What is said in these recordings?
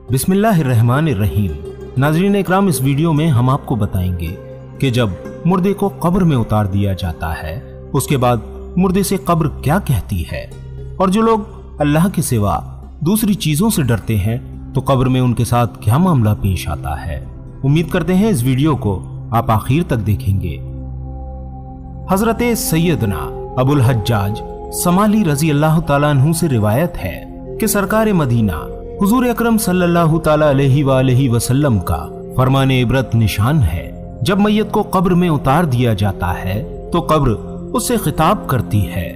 बिस्मिल्लाहिर्रहमानिर्रहीम। नाज़रीन इकराम, इस वीडियो में हम आपको बताएंगे कि जब मुर्दे को कब्र में उतार दिया जाता है उसके बाद मुर्दे से कब्र क्या कहती है, और जो लोग अल्लाह के सिवा दूसरी चीजों से डरते हैं तो कब्र में उनके साथ क्या मामला पेश आता है। उम्मीद करते हैं इस वीडियो को आप आखिर तक देखेंगे। हजरत सैयदना अबुल हज्जाज समाली रजी अल्लाह ताला अन्हु से रिवायत है कि सरकार मदीना हुजूर अकरम सल्लल्लाहु ताला अलैहि वसल्लम का फरमाने इबरत निशान है। जब मैयत को कब्र में उतार दिया जाता है तो कब्र उससे खिताब करती है,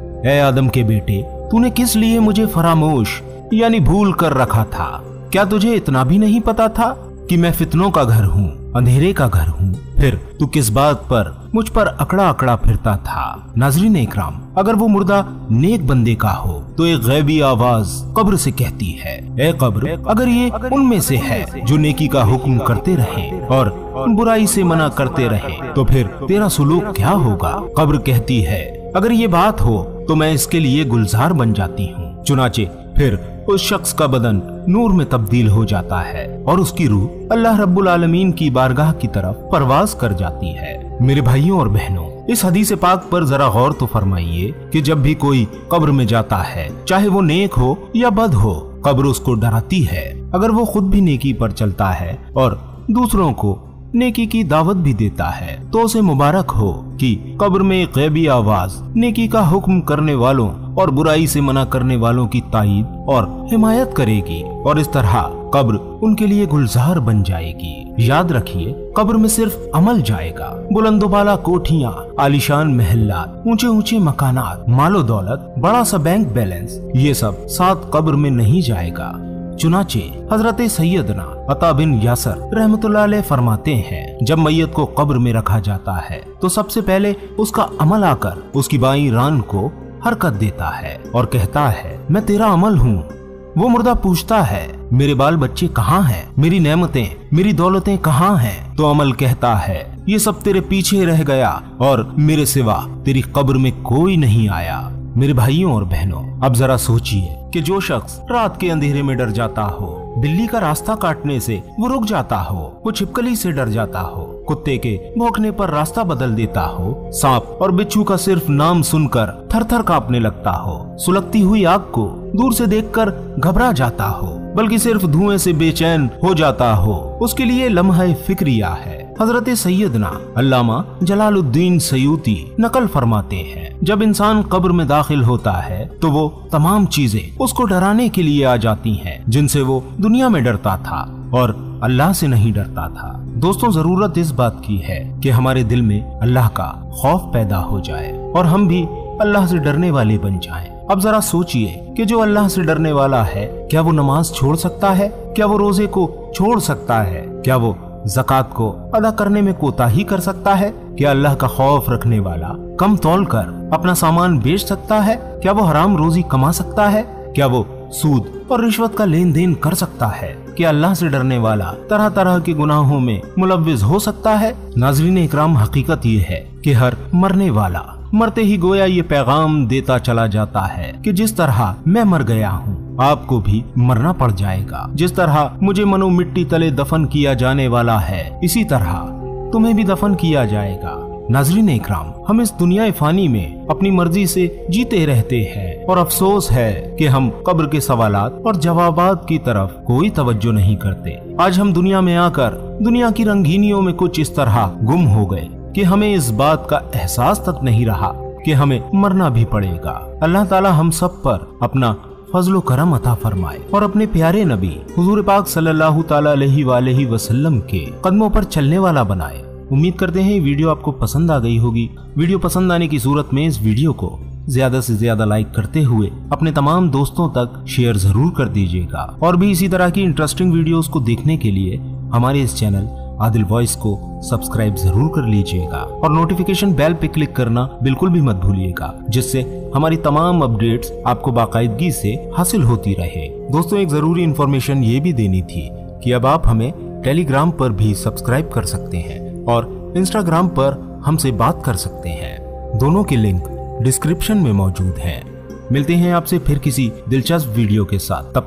ए आदम के बेटे, तूने किस लिए मुझे फरामोश यानी भूल कर रखा था? क्या तुझे इतना भी नहीं पता था कि मैं फितनों का घर हूँ, अंधेरे का घर हूँ? फिर तू किस बात पर मुझ पर अकड़ा अकड़ा फिरता था। नाज़रीन इकराम, अगर वो मुर्दा नेक बंदे का हो तो एक गैबी आवाज कब्र से कहती है, ए कब्र, अगर ये उनमें से है जो नेकी का हुक्म करते रहे और बुराई से मना करते रहे तो फिर तेरा सुलूक क्या होगा? कब्र कहती है, अगर ये बात हो तो मैं इसके लिए गुलजार बन जाती हूँ। चुनाचे फिर उस शख्स का बदन नूर में तब्दील हो जाता है और उसकी रूह अल्लाह रब्बुल आलमीन की बारगाह की तरफ परवाज कर जाती है। मेरे भाइयों और बहनों, इस हदीस पाक पर जरा गौर तो फरमाइए कि जब भी कोई कब्र में जाता है, चाहे वो नेक हो या बद हो, कब्र उसको डराती है। अगर वो खुद भी नेकी पर चलता है और दूसरों को नेकी की दावत भी देता है तो उसे मुबारक हो कि कब्र में एक गैबी आवाज नेकी का हुक्म करने वालों और बुराई से मना करने वालों की ताईद और हिमायत करेगी और इस तरह कब्र उनके लिए गुलजार बन जाएगी। याद रखिए, कब्र में सिर्फ अमल जाएगा। बुलंदोबाला कोठियाँ, आलीशान महल्लात, ऊंचे ऊंचे मकानात, मालो दौलत, बड़ा सा बैंक बैलेंस, ये सब साथ कब्र में नहीं जाएगा। चुनाचे हजरत सैयदना अता बिन यासर रहमतुल्लाह अलैह फरमाते हैं, जब मैयत को कब्र में रखा जाता है तो सबसे पहले उसका अमल आकर उसकी बाईं रान को हरकत देता है और कहता है, मैं तेरा अमल हूँ। वो मुर्दा पूछता है, मेरे बाल बच्चे कहाँ हैं? मेरी नेमतें, मेरी दौलतें कहाँ हैं? तो अमल कहता है, ये सब तेरे पीछे रह गया और मेरे सिवा तेरी कब्र में कोई नहीं आया। मेरे भाइयों और बहनों, अब जरा सोचिए कि जो शख्स रात के अंधेरे में डर जाता हो, बिल्ली का रास्ता काटने से वो रुक जाता हो, वो छिपकली से डर जाता हो, कुत्ते के भौंकने पर रास्ता बदल देता हो, सांप और बिच्छू का सिर्फ नाम सुनकर थर थर कांपने लगता हो, सुलगती हुई आग को दूर से देखकर घबरा जाता हो, बल्कि सिर्फ धुएं से बेचैन हो जाता हो, उसके लिए लम्हा फिक्रिया है। हजरत सैयदना अल्लामा जलालुद्दीन सयूती नकल फरमाते हैं, जब इंसान कब्र में दाखिल होता है तो वो तमाम चीजें उसको डराने के लिए आ जाती हैं जिनसे वो दुनिया में डरता था और अल्लाह से नहीं डरता था। दोस्तों, जरूरत इस बात की है कि हमारे दिल में अल्लाह का खौफ पैदा हो जाए और हम भी अल्लाह से डरने वाले बन जाएं। अब जरा सोचिए कि जो अल्लाह से डरने वाला है, क्या वो नमाज छोड़ सकता है? क्या वो रोजे को छोड़ सकता है? क्या वो ज़कात को अदा करने में कोताही कर सकता है? क्या अल्लाह का खौफ रखने वाला कम तौल कर अपना सामान बेच सकता है? क्या वो हराम रोजी कमा सकता है? क्या वो सूद और रिश्वत का लेन देन कर सकता है? क्या अल्लाह से डरने वाला तरह तरह के गुनाहों में मुलव्विज हो सकता है? नाज़रीन इकराम, हकीकत ये है कि हर मरने वाला मरते ही गोया ये पैगाम देता चला जाता है कि जिस तरह मैं मर गया हूँ, आपको भी मरना पड़ जाएगा। जिस तरह मुझे मनो मिट्टी तले दफन किया जाने वाला है, इसी तरह तुम्हें भी दफन किया जाएगा। नाज़रीन इकराम, हम इस दुनिया फानी में अपनी मर्जी से जीते रहते हैं और अफसोस है कि हम कब्र के सवालात और जवाबात की तरफ कोई तवज्जो नहीं करते। आज हम दुनिया में आकर दुनिया की रंगीनियों में कुछ इस तरह गुम हो गए कि हमें इस बात का एहसास तक नहीं रहा कि हमें मरना भी पड़ेगा। अल्लाह ताला हम सब पर अपना फजलो करम अता फरमाए और अपने प्यारे नबी हुजूर पाक सल्लल्लाहु ताला अलैहि वसल्लम के कदमों पर चलने वाला बनाए। उम्मीद करते हैं वीडियो आपको पसंद आ गई होगी। वीडियो पसंद आने की सूरत में इस वीडियो को ज्यादा से ज्यादा लाइक करते हुए अपने तमाम दोस्तों तक शेयर जरूर कर दीजिएगा और भी इसी तरह की इंटरेस्टिंग वीडियोस को देखने के लिए हमारे इस चैनल आदिल वॉइस को सब्सक्राइब जरूर कर लीजिएगा और नोटिफिकेशन बेल पे क्लिक करना बिल्कुल भी मत भूलिएगा, जिससे हमारी तमाम अपडेट्स आपको बाकायदगी से हासिल होती रहे। दोस्तों, एक जरूरी इंफॉर्मेशन ये भी देनी थी कि अब आप हमें टेलीग्राम पर भी सब्सक्राइब कर सकते हैं और इंस्टाग्राम पर हमसे बात कर सकते हैं। दोनों के लिंक डिस्क्रिप्शन में मौजूद हैं। मिलते हैं आपसे फिर किसी दिलचस्प वीडियो के साथ। तब तक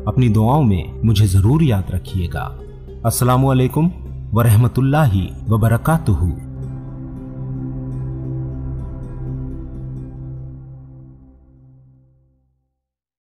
अपनी दुआओं में मुझे जरूर याद रखिएगा। अस्सलामु अलैकुम व रहमतुल्लाहि व बरकातुहू।